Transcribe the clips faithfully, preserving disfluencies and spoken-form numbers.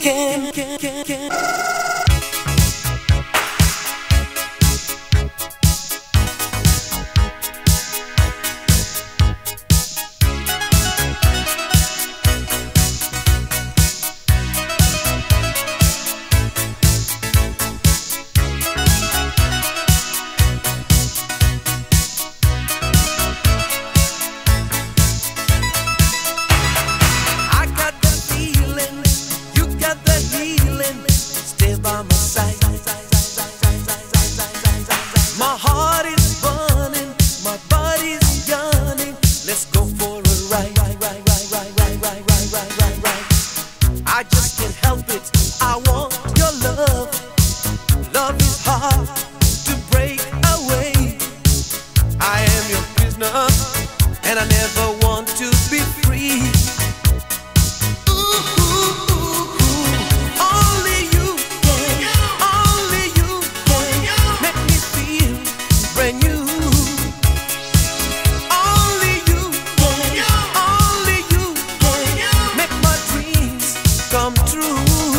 can, can, can, can. My heart is burning, my body's yearning. Let's go for a ride, ride, ride, ride, ride, ride, ride, ride, ride, ride, ride. I just can't help it. I want your love. Love is hard to break away. I am your prisoner, and I never want to be free. Come true.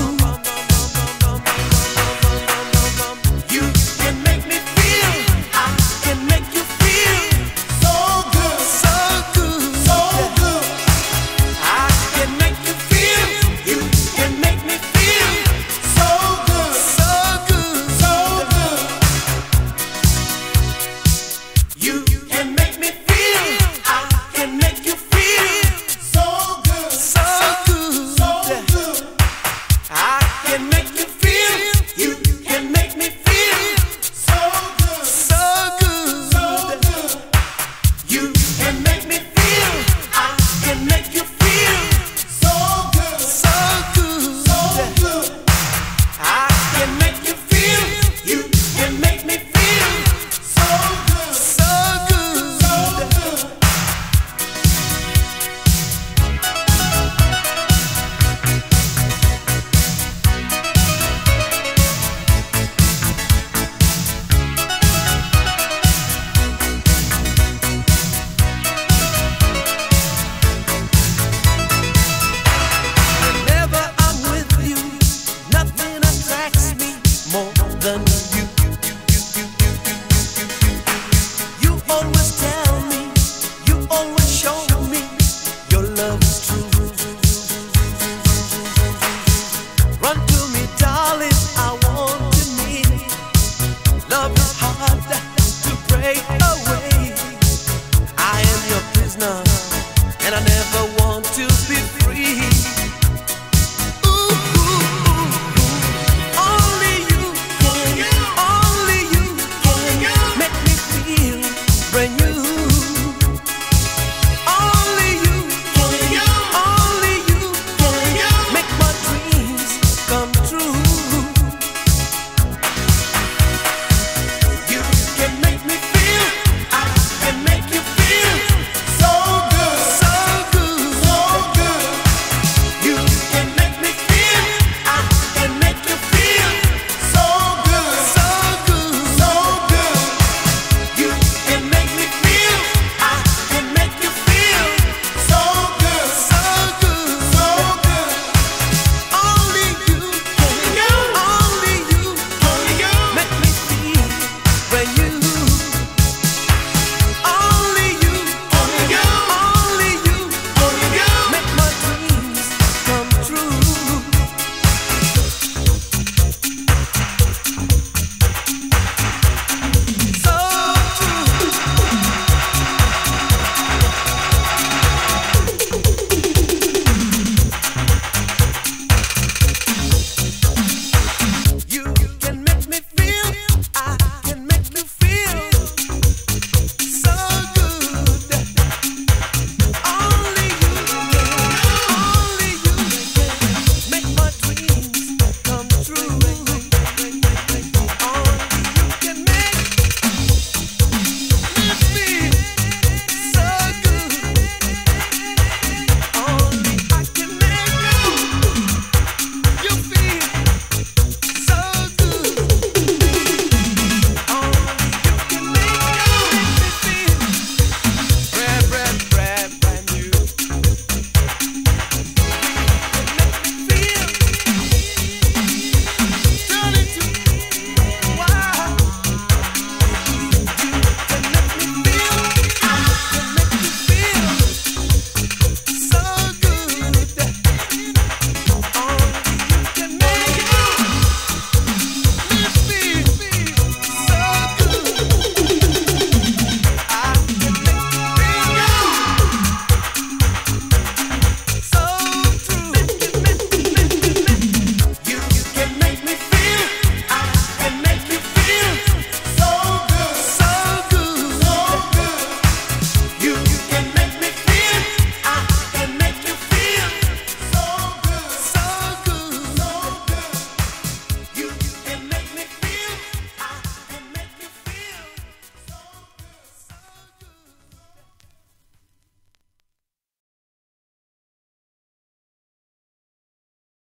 You can make me feel, I can make you feel so good, so good, so good. I can make you feel, you can make me feel so good, so good, so good. You can make me feel, I can make you feel so good, so good, so good. I can make you feel, you can make me feel so good, so good, so good. You can make me feel, I can make you feel so good, so good, so good. I can make you feel, you can make me feel so good, so good, so good. More than you. You always tell me, you always show me your love is true. Run to me, darling, I want to need. Love is hard